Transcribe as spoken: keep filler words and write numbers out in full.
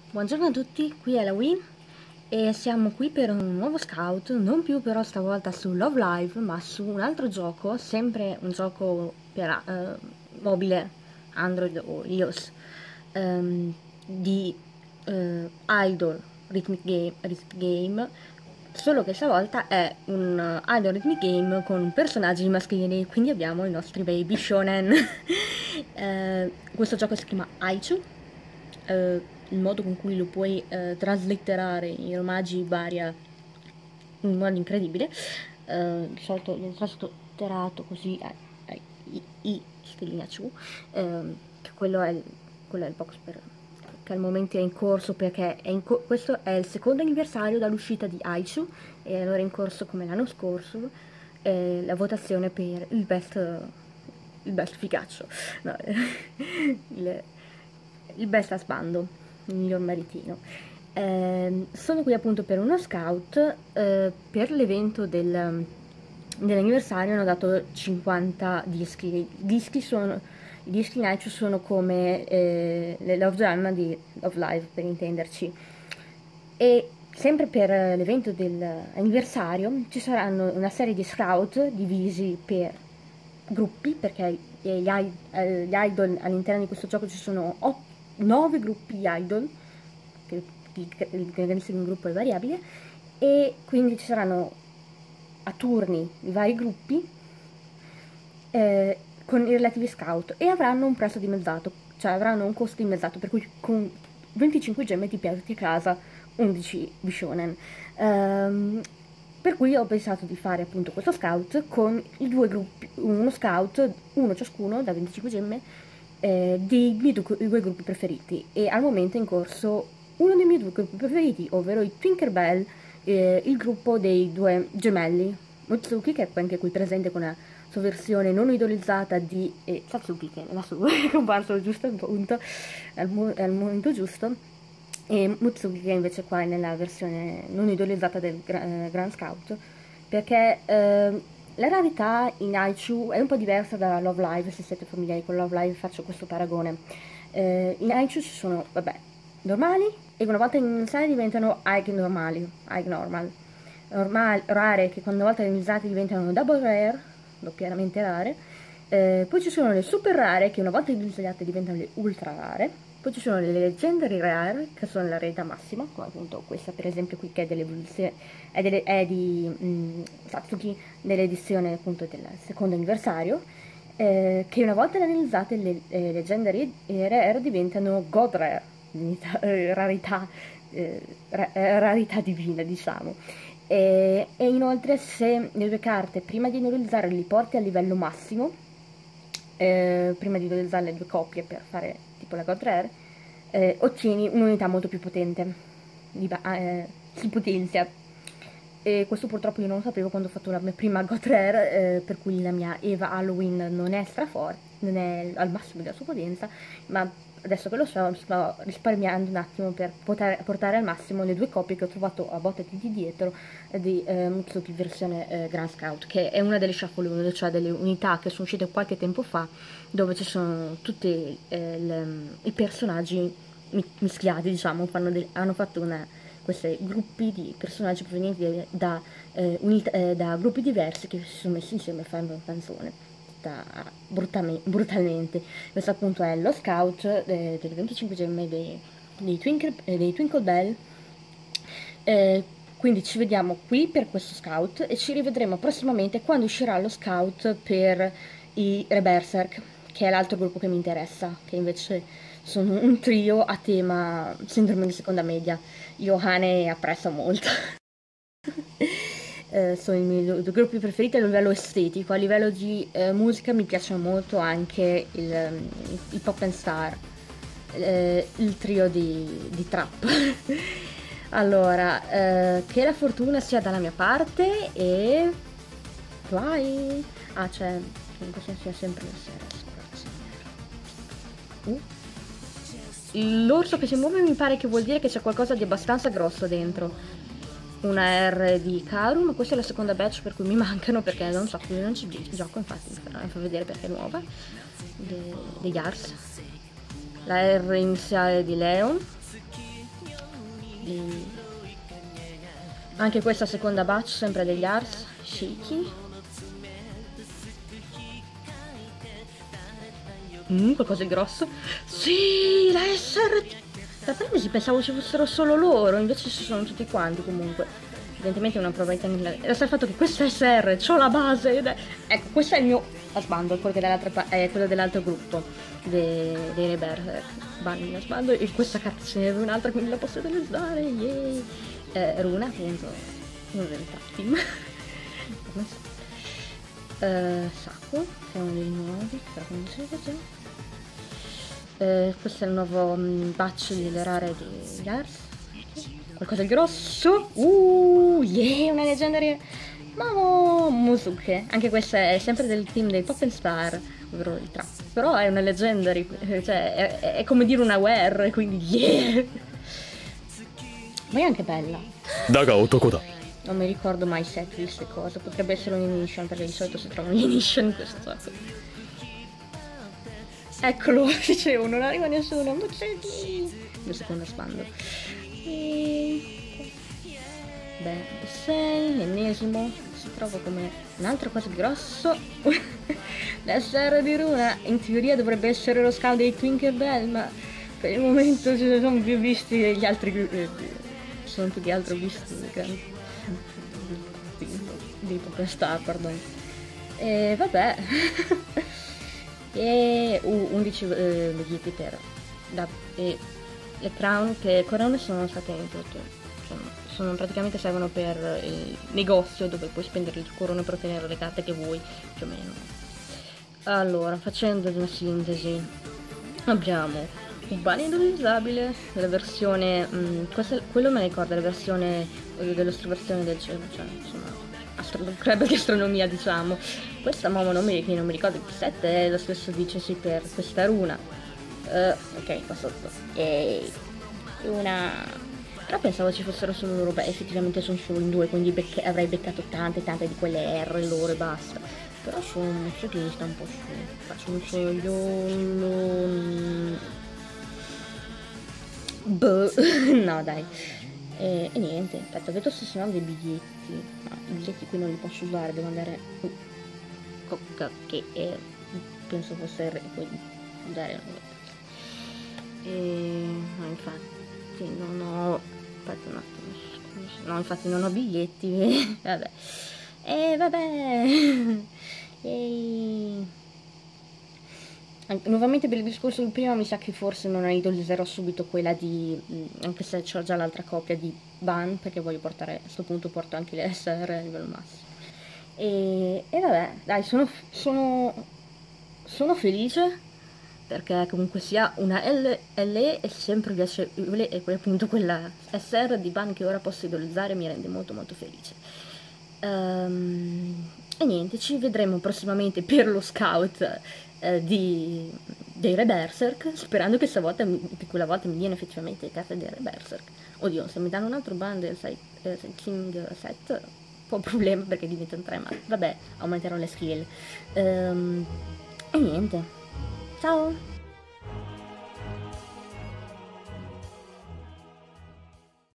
Buongiorno a tutti, qui è la Win e siamo qui per un nuovo scout, non più però stavolta su Love Live, ma su un altro gioco, sempre un gioco per uh, mobile, Android o iOS, um, di uh, Idol Rhythmic Game, Rhythmic Game, solo che stavolta è un uh, Idol Rhythmic Game con personaggi maschili, quindi abbiamo i nostri baby shonen. uh, questo gioco si chiama Aichu. Uh, il modo con cui lo puoi uh, traslitterare in romaggi varia in modo incredibile. Uh, di solito l'ho traslitterato così ai, ai, i, i stellina ciù, uh, che quello è il, quello è il box per, che al momento è in corso perché è in co questo è il secondo anniversario dall'uscita di Aichu e allora è in corso come l'anno scorso eh, la votazione per il best il best figaccio, no, il, il best husbando, il miglior maritino. Eh, sono qui appunto per uno scout, eh, per l'evento del, dell'anniversario hanno dato cinquanta dischi. I dischi sono, i dischi in Aichu sono come eh, le Love Jam di Love Live, per intenderci. E sempre per l'evento dell'anniversario ci saranno una serie di scout divisi per gruppi, perché gli, gli idol all'interno di questo gioco ci sono nove gruppi di idol, che il grandissimo di un gruppo è variabile, e quindi ci saranno a turni i vari gruppi eh, con i relativi scout e avranno un prezzo dimezzato, cioè avranno un costo dimezzato, per cui con venticinque gemme ti porti a casa undici bishonen. Um, per cui ho pensato di fare appunto questo scout con i due gruppi, uno scout, uno ciascuno da venticinque gemme, eh, dei miei due, due gruppi preferiti, e al momento è in corso uno dei miei due gruppi preferiti, ovvero i Tinkerbell, eh, il gruppo dei due gemelli, Mutsuki, che è anche qui presente con la sua versione non idolizzata di eh, Satsuki, che era su, è comparso giusto al, punto, al, mo al momento giusto, e Mutsuki che invece qua è nella versione non idolizzata del gra eh, Grand Scout, perché eh, la rarità in Aichu è un po' diversa da Love Live. Se siete familiari con Love Live faccio questo paragone. Eh, in Aichu ci sono, vabbè, normali, e una volta iniziate diventano High normali, High normal, Normal, rare, che quando una volta iniziate diventano double rare, doppiamente rare. Eh, poi ci sono le super rare, che una volta iniziate diventano le ultra rare. Poi ci sono le legendary rare, che sono la rarità massima, come appunto questa per esempio qui, che è, dell'evoluzione, è, delle, è di mh, Satsuki, nell'edizione appunto del secondo anniversario, eh, che una volta analizzate le eh, legendary rare diventano god rare, eh, rarità, eh, ra rarità divina, diciamo. E, e inoltre, se le due carte prima di analizzare li porti a livello massimo, eh, prima di utilizzare le due coppie per fare tipo la God Rare, eh, ottieni un'unità molto più potente, di, eh, si potenzia. E questo purtroppo io non lo sapevo quando ho fatto la mia prima God Rare, eh, per cui la mia Eva Halloween non è straforte, non è al massimo della sua potenza, ma adesso che lo so sto risparmiando un attimo per poter portare al massimo le due coppie che ho trovato a botte di dietro di eh, Mutsuki versione eh, Grand Scout, che è una delle shuffle uno, cioè delle unità che sono uscite qualche tempo fa, dove ci sono tutti eh, le, i personaggi mischiati, diciamo, fanno de, hanno fatto una, questi gruppi di personaggi provenienti da, eh, unità, eh, da gruppi diversi che si sono messi insieme a fare una canzone brutalmente. Questo appunto è lo scout eh, delle venticinque gemme dei, dei, Twinkle, eh, dei Twinkle Bell. Eh, quindi ci vediamo qui per questo scout e ci rivedremo prossimamente quando uscirà lo scout per i Reberserk, che è l'altro gruppo che mi interessa, che invece sono un trio a tema sindrome di seconda media. Io Hane apprezzo molto. Eh, sono i miei due gruppi preferiti a livello estetico. A livello di eh, musica mi piacciono molto anche il, il Pop and Star, eh, il trio di, di trap. Allora, eh, che la fortuna sia dalla mia parte e vai! Ah, c'è, in questo sia sempre la uh. L'orso che si muove mi pare che vuol dire che c'è qualcosa di abbastanza grosso dentro. Una R di Karu, ma questa è la seconda batch per cui mi mancano, perché non so, qui non ci gioco, infatti mi fa vedere perché è nuova, De, degli Ars. La R iniziale di Leon, i... anche questa seconda batch, sempre degli Ars, Shiki. Mm, qualcosa di grosso. Sì, la S R T. Per prima pensavo ci fossero solo loro, invece ci sono tutti quanti comunque. Evidentemente è una probabilità nella... Resta il fatto che questa S R, c'ho la base ed è... Ecco, questo è il mio Asbando, quello, è quello dell'altro gruppo dei, dei Reberser. Bandi Asbando, e questa carta ce n'è un'altra, quindi la posso utilizzare, yay! Eh, Runa, appunto, uno del top team. uh, Saku, che è uno dei nuovi, però non si vede già. Uh, questo è il nuovo um, batch delle rare di Yars. Qualcosa di grosso. Uh, yeah, una leggendaria. Mamo Musuke. Anche questa è sempre del team dei Pop and Star, ovvero il trap. Però è una leggendary, cioè è, è come dire una W R, quindi yeah. Ma è anche bella. Daga otoko. Non mi ricordo mai setlist e cosa. Potrebbe essere un Initian, perché di solito si trovano gli Initian in questo gioco. Eccolo, dicevo, non arriva nessuno. Muccetti. Il secondo spando. E... Beh, sei, l'ennesimo. Si trova come un altro cosa grosso. La serra di Runa. In teoria dovrebbe essere lo scout dei Tinkerbell, ma per il momento ci sono più visti gli altri. Eh, sono più che altro visti grandi. Dei Pop Star, pardon. E vabbè. E uh, undici eh, biglietti per da, e le crown, che corone sono state in tutto, sono, sono praticamente servono per il negozio dove puoi spendere le corone per ottenere le carte che vuoi, più o meno. Allora, facendo una sintesi, abbiamo un pane utilizzabile della versione mh, questa, quello me ne ricorda la versione eh, dell'osservazione del cielo, cioè insomma club di astronomia, diciamo. Questa Momo non mi, non mi ricordo il sette è lo stesso dicesi per questa Runa. Uh, ok, qua sotto. E una... Però pensavo ci fossero solo loro, beh effettivamente sono solo in due, quindi becca... avrei beccato tante tante di quelle R loro e basta. Però sono un ciclista un po' su. Faccio un sogliolo... Boh, no dai. E, e niente, aspetta, vedo se sono dei biglietti. No, i biglietti qui non li posso usare, devo andare. Uh, cocca, che è, penso fosse il re, poi andare. E no, infatti non ho. Aspetta un attimo, scusa. No, infatti non ho biglietti. Vabbè. E vabbè. E... Nuovamente per il discorso di prima mi sa che forse non idolizzerò subito quella di, anche se ho già l'altra copia di Ban, perché voglio portare, a questo punto porto anche le S R a livello massimo. E, e vabbè, dai, sono, sono, sono felice, perché comunque sia una L E è sempre piacevole, e poi appunto quella S R di Ban che ora posso idolizzare mi rende molto molto felice. Um, e niente, ci vedremo prossimamente per lo scout eh, di, dei Reberserk, sperando che stavolta che quella volta mi diano effettivamente le carte dei Reberserk. Oddio, se mi danno un altro bundle sai, eh, King set, un po' problema perché diventano tre, ma vabbè, aumenterò le skill. Um, e niente, ciao!